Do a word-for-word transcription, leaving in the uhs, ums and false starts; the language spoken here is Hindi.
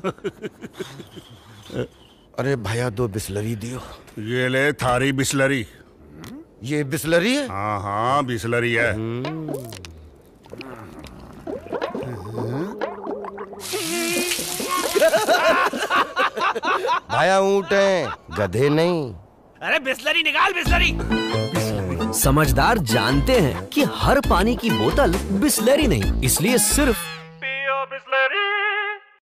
अरे भैया दो बिस्लरी दियो। ये ले थारी बिस्लरी। ये बिस्लरी है? हाँ हाँ बिस्लरी है। भैया ऊंट है, गधे नहीं। अरे बिस्लरी निकाल, बिस्लरी। समझदार जानते हैं कि हर पानी की बोतल बिस्लरी नहीं, इसलिए सिर्फ